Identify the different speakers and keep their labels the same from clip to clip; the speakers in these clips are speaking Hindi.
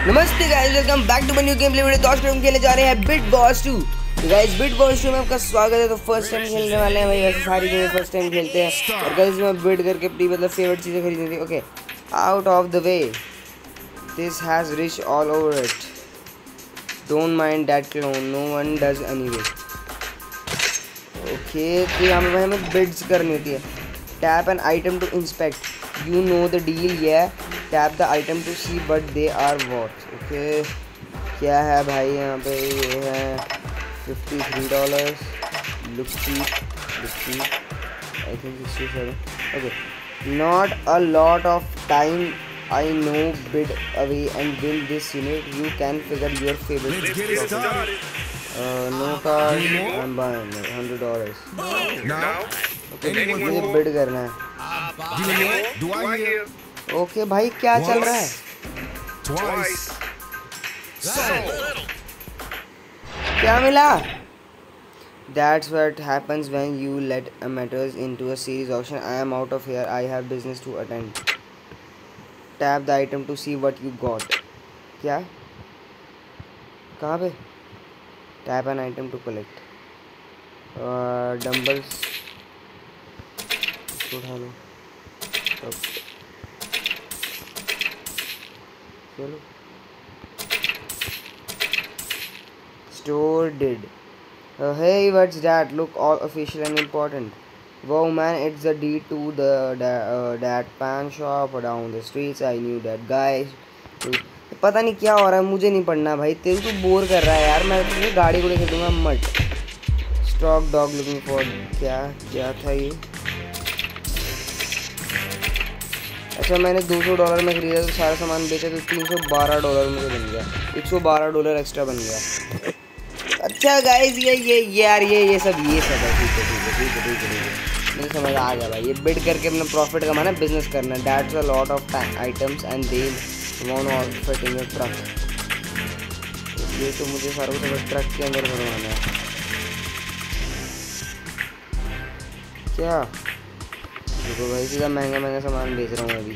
Speaker 1: नमस्ते guys, welcome back to my new game play video. दोस्तों हम खेलने जा रहे हैं बिट बॉस 2। तो गाइस बिट बॉस 2 में आपका स्वागत है। तो फर्स्ट टाइम खेलने वाले हैं भाई, ऐसे सारी गेम फर्स्ट टाइम खेलते हैं। और गाइस मैं बिट करके अपनी मतलब फेवरेट चीजें खरीदनी थी। Okay, out of the way, this has rich all over it, don't mind that clone, no one does anyway. Okay, तो यहाँ पे हमें बिड्स करनी होती है। Tap an item to inspect, you know the deal, yeah, tap the item to see but they are what. Okay, क्या है भाई यहाँ पे? ये है $53, look cheap, I think 67. Okay, not a lot of time, I know, bid away and win this unit. You can figure your favorite. Let's get it started. No card, I'm buying $100. Now, okay, मुझे बिड करना है। ओके भाई, क्या चल रहा है? क्या मिला? That's what happens when you let amateurs into a serious auction. I am out of here. I have business to attend. Tap the item to see what you got. क्या? कहाँ पे? Tap an item to collect. Dumbbells उठा लो। चलो, store did. Hey, what's that? Look all official and important. Wow man, it's the deed to that pan shop down the streets. I knew that guy. पता नहीं क्या हो रहा है, मुझे नहीं पढ़ना भाई, तेरे को बोर कर रहा है यार। मैं तुझे गाड़ी को लेके दूंगा मत। स्टॉक डॉग लुकिंग फॉर, क्या था ये? अच्छा, मैंने $200 में खरीदा तो सारा सामान बेचा तो $312 मुझे बन गया। $112 एक्स्ट्रा बन गया। अच्छा गाइस, ये यार ये सब है। ठीक है, मुझे समझ आ गया भाई। ये बिड करके अपना प्रॉफिट कमाना, बिजनेस करना। That's a lot of items and they want all fit in your truck. ये तो मुझे सारा कुछ ट्रक के अंदर भरवाना है। क्या देखो भाई, सीधा महंगा सामान बेच रहा हूँ अभी।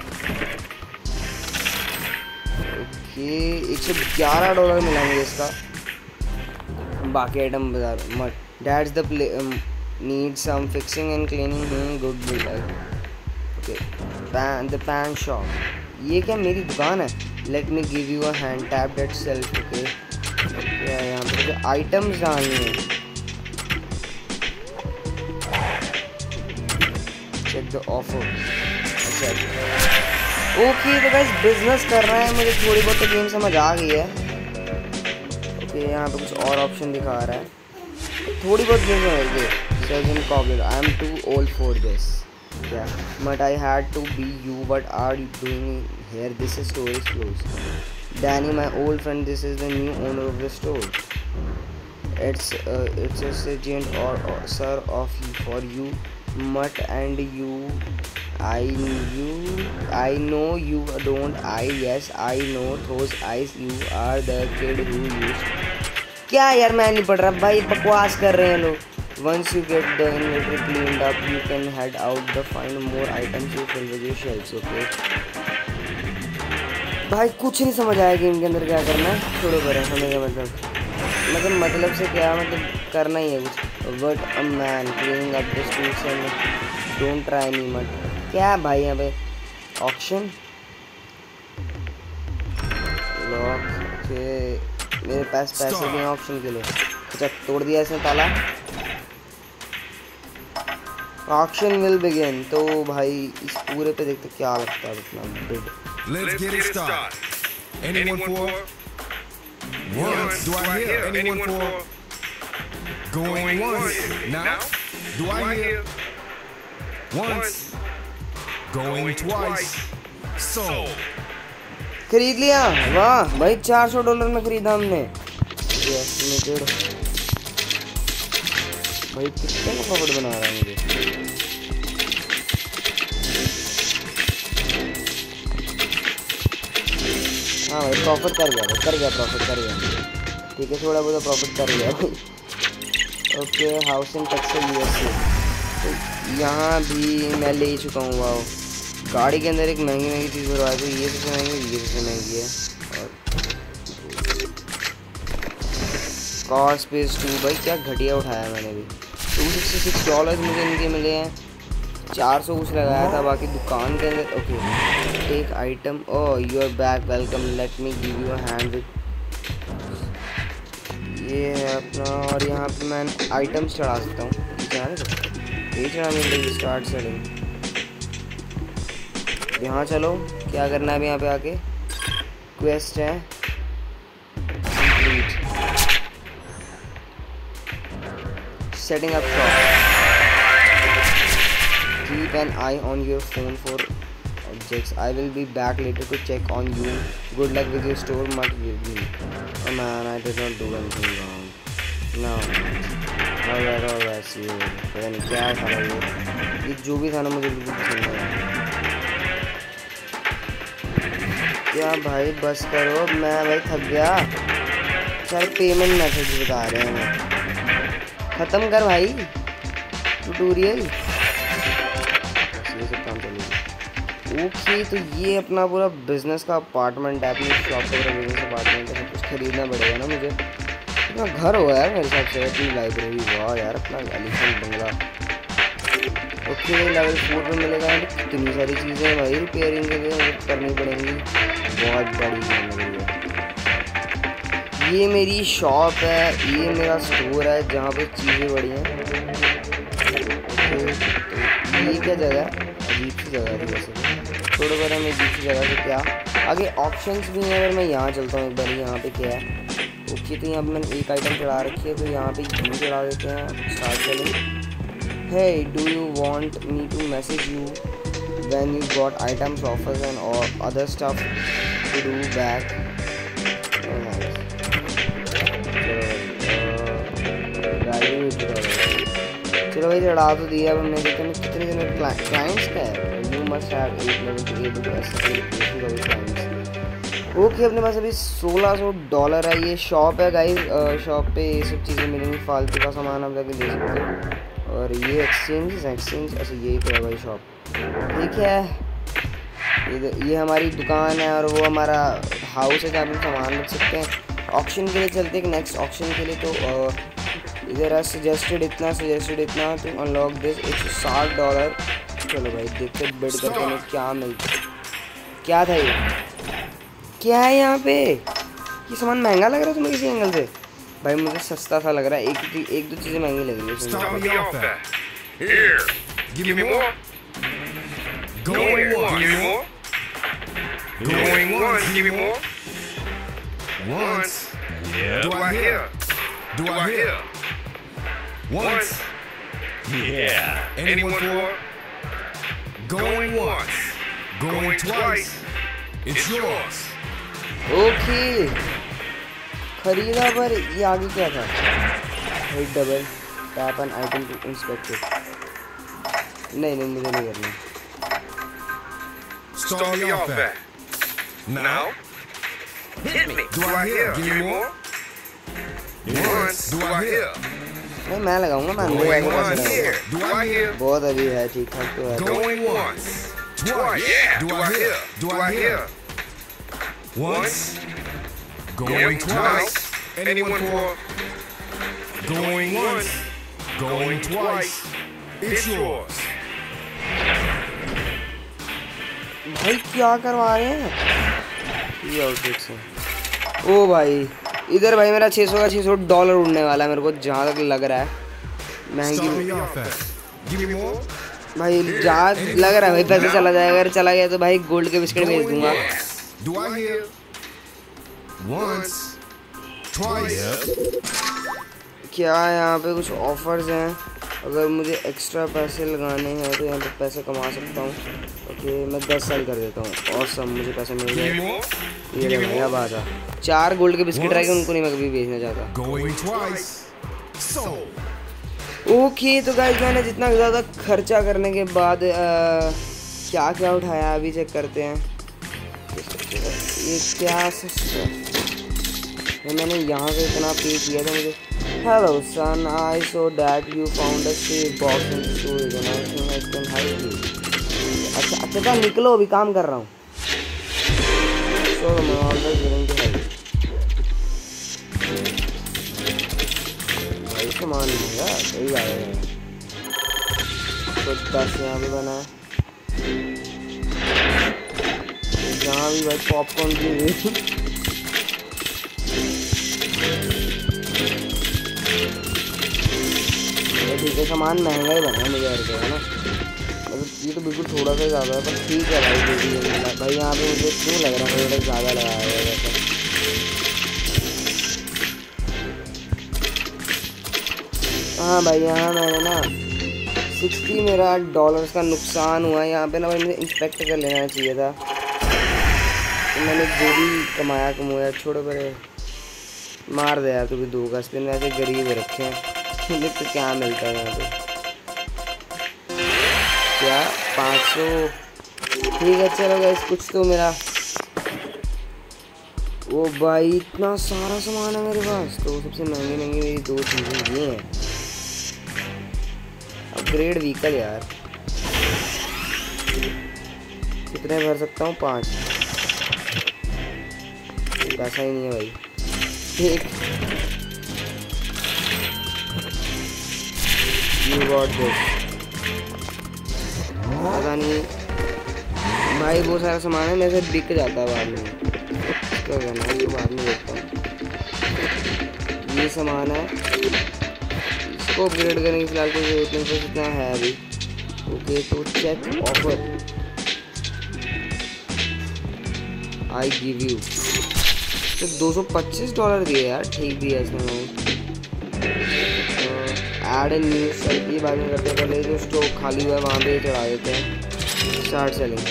Speaker 1: ओके, $111 मिला मुझे इसका। बाकी आइटम बाजार मत। That's the need some fixing and cleaning, good bill. Okay, the pawn shop, ये क्या मेरी दुकान है? Let me give you a hand, tap that shelf. Okay, यहाँ पे आइटम्स डालनी है। Check the offer. अच्छा, ओके, तो गाइस बिजनेस कर रहे हैं। मुझे थोड़ी बहुत तो गेम समझ आ गई है। ओके, यहाँ पे कुछ और ऑप्शन दिखा रहा है, थोड़ी बहुत गेम समझ गई। Surgeon cobbler, I am too old for this. क्या? But I had to be you, what are you doing here? This store is close. Danny my old friend, this is the new owner of the store. It's a sergeant or sir of for you, mutt, and you. I know you don't. Yes, I know those eyes. You are the kid who used. क्या यार, मैं नहीं पढ़ रहा भाई, बकवास कर रहे हैं लोग। Once you get the inventory cleaned up, you can head out to find more items to fill with your shelves. Okay. भाई कुछ नहीं समझ आया गेम के अंदर क्या करना है। छोड़ो करें, हमें क्या मतलब से क्या मतलब करना ही है कुछ। But a man cleaning up the streets and don't try me mate. क्या भाई यहाँ पे? Auction lock. ओके, मेरे पास पैसे भी हैं ऑप्शन के लिए। अच्छा, तोड़ दिया इसने ताला। Auction will begin. तो भाई इस पूरे पे देखते क्या लगता है अपना bid.
Speaker 2: Let's get it started. Anyone for? Once. Do I hear anyone for? Going once. Now. Do I hear? Once. Going twice. Sold.
Speaker 1: खरीद लिया। वाह भाई, $400 में खरीदा हमने। भाई कितने का प्रॉफिट बना रहा है मुझे। हाँ भाई, प्रॉफिट कर गया। ठीक है, थोड़ा बहुत प्रॉफिट कर गया भाई। Okay, housing tax USA। तो यहाँ भी मैं ले चुका हूँ। वाह, गाड़ी के अंदर एक महंगी चीज़ भरवा दी। ये सबसे महंगी है। कार स्पेस 2 भाई क्या घटिया उठाया मैंने भी। $266 मुझे इनके मिले हैं। 400 कुछ लगाया था बाकी दुकान के अंदर। Okay take item. Oh you are back welcome let me give you a hand with. ये है अपना और यहाँ पे मैं आइटम्स चढ़ा सकता हूँ। ये चढ़ा मिल स्टार्ट सेटिंग। यहाँ चलो क्या करना है अभी यहाँ पे आके क्वेस्ट है complete. Setting up shop. Keep an eye on your phone for objects. I will be back later to check on you. Good luck with your store. Much with me. Oh man, I did not do anything wrong. No. Alright, see you. पता नहीं क्या था ये जो भी था ना मुझे बिल्कुल पसंद नहीं आया। क्या भाई बस करो, मैं भाई थक गया। सारे पेमेंट मैथड बता रहे हैं। ख़त्म कर भाई ट्यूटोरियल। ओके तो ये अपना पूरा बिजनेस का अपार्टमेंट है, अपनी शॉप का पूरा बिजनेस अपार्टमेंट है। सब कुछ खरीदना पड़ेगा ना मुझे। इतना घर होगा यार मेरे हिसाब से। अपनी लाइब्रेरी वाह यार अपना एलिफेंट बंगला। ओके लेवल 4 पे मिलेगा। कितनी सारी चीज़ें भाई रिपेयरिंग के लिए मुझे करनी पड़ेंगी। बहुत बड़ी चीज़ लग रही है। ये मेरी शॉप है, ये मेरा स्टोर है जहाँ पे चीज़ें बड़ी हैं। ये क्या जगह है? अजीब सी जगह है वैसे। छोड़ो बार हमें अजीब सी जगह से क्या आगे ऑप्शंस भी हैं। अगर मैं यहाँ चलता हूँ एक बार यहाँ पे क्या है। ओके तो यहाँ पे मैंने एक आइटम चढ़ा रखी है तो यहाँ पे यू चढ़ा देते हैं। स्टार्ट करें। Hey do you want me to message you when you got items offers and other stuff to do back. चलो भाई चढ़ा तो दिया। अब मैं देखते हैं कितने दिन में क्लाइंट्स का है। You must have 8 level to able to access clients. Okay अपने पास अभी $1600 है। ये शॉप है गाइस। शॉप पे ये सब चीज़ें मिलेंगी, फालतू का सामान आप जाके ले सकते हो। और ये एक्सचेंज अच्छा यही तो है भाई शॉप। ठीक है ये हमारी दुकान है और वो हमारा हाउस है जहाँ पे सामान रख सकते हैं। ऑक्शन के लिए चलते हैं नेक्स्ट ऑक्शन के लिए। तो इधर है सजेस्टेड इतना तो अनलॉक दिस $160। चलो भाई देखते बिड करके हमें क्या मिलता है। क्या था ये? क्या है यहाँ पे? ये सामान महंगा लग रहा है तुम्हें किसी एंगल से? भाई मुझे सस्ता सा लग रहा है। एक दो चीज़ें महंगी लग रही है।
Speaker 2: Once. Yeah. Anyone for? Going once. Going twice. It's yours.
Speaker 1: Okay खरीदा पर ये आगे क्या था? Hit double tap an item to inspect it. नहीं मुझे नहीं करना।
Speaker 2: Stall the offer. Now. Hit me. Do I hear? Give me more. Once. Do I hear?
Speaker 1: नहीं मैं लगाऊंगा मैं बहुत अभी है ठीक ठाक तो है।
Speaker 2: Going once. Twice. Do I hear? Do I hear? Once. Going twice. Anyone for? Going once. Going twice. It's yours.
Speaker 1: भाई क्या करवा रहे हैं ये आउटफिट से? ओ भाई इधर भाई मेरा $600 उड़ने वाला है मेरे को जहाँ तक लग रहा है। महंगी भाई जहाँ लग रहा है भाई पैसे चला जाएगा। अगर चला गया तो भाई गोल्ड के बिस्किट भेज दूंगा। क्या यहाँ पे कुछ ऑफर्स हैं? अगर मुझे एक्स्ट्रा पैसे लगाने हैं तो यहाँ पे पैसे कमा सकता हूँ। ओके मैं 10 साल कर देता हूँ। ऑसम मुझे पैसे मिल गए। ये ले भाई अब आजा। 4 गोल्ड के बिस्किट रह गए उनको नहीं मैं कभी बेचना चाहता। ओके तो गाइस मैंने जितना ज़्यादा खर्चा करने के बाद क्या क्या उठाया अभी चेक करते हैं। ये क्या मैंने यहाँ से इतना पे किया था मुझे। Hello son I saw that you found a safe box in storage and I think I can help you. अच्छा निकलो अभी काम कर रहा हूँ। सो मैं ऑलवेज विलिंग ज़्यादा है। तो 10 यहाँ पे बना है, जहाँ भी भाई पॉपकॉर्न की ठीक है, सामान महंगा ही बना है मुझे हर जगह ना, मतलब ये तो बिल्कुल थोड़ा सा ज़्यादा है, पर ठीक है भाई जो भी है। भाई यहाँ पे मुझे क्यों लग रहा है थोड़ा ज़्यादा लगाया है वैसे। हाँ भाई यहाँ मैंने ना 60 मेरा डॉलर्स का नुकसान हुआ यहाँ पे ना भाई, मुझे इंस्पेक्ट कर लेना चाहिए था। तो मैंने जो भी कमाया छोड़ो परे, मार दे यार तू भी 2 का स्पिन, वैसे गरीब रखे हैं। तो क्या मिलता है यहाँ पे, क्या 500, ठीक है चलो गाइस कुछ तो मेरा। ओ भाई इतना सारा सामान है मेरे पास, तो सबसे महंगी मेरी 2 चीज़ें ये हैं। अपग्रेड व्हीकल यार, कितने भर सकता हूँ? 5, पैसा ही नहीं है भाई। ठीक, यू गॉट दिस। पता नहीं भाई, बहुत सारा सामान है मेरे से बिक जाता है बाद में, क्या करना है, बाद में देखता हूँ। ये सामान है, इसको अपग्रेड करने की फिलहाल कोई जरूरत नहीं, बस इतना है अभी। ओके तो check offer, I give you, तो $225 दिए यार, ठीक दिया इसने। ऐड एंड न्यू सेल की बाद में करते हैं, पहले जो स्टॉक खाली हुआ है वहाँ पे चढ़ा देते हैं, स्टार्ट सेलिंग।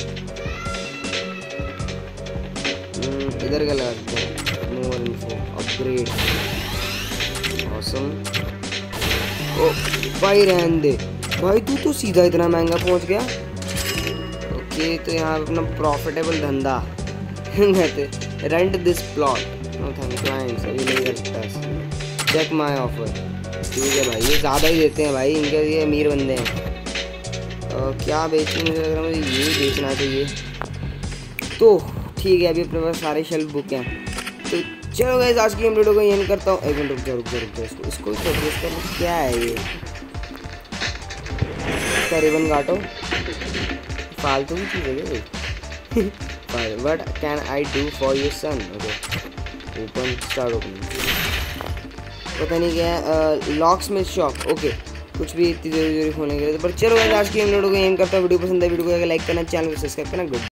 Speaker 1: इधर क्या लगा देते हैं, मोर इन्फो, अपग्रेड, ऑसम। ओ भाई रहने दे भाई, तू तो सीधा इतना महंगा पहुँच गया। ओके तो यहाँ पे अपना प्रॉफिटेबल धंधा कहते, rent this plot, no thank clients, अभी नहीं कर सकता, चेक माई ऑफर। ठीक है भाई, ये ज़्यादा ही देते हैं भाई, इनके ये अमीर बंदे हैं। क्या बेचें, मुझे लग रहा है मुझे ये बेचना चाहिए। तो ठीक है, अभी अपने पास सारे शेल्फ बुक हैं, तो चलो गाइस आज की हम वीडियो को यहीं करता हूँ। एक मिनट रुक जाओ, इसको परचेस करना क्या है ये, इसका रिबन काटो, फालतू की चीज़ है ये। What can I do for your son? Okay open, start opening, पता नहीं क्या है, लॉक्स में शॉप। ओके कुछ भी इतनी जरूरी होने के लिए, पर चलो आज की हम वीडियो को यहीं करता हूँ। वीडियो पसंद है वीडियो को लाइक करना, चैनल को सब्सक्राइब करना। गुड।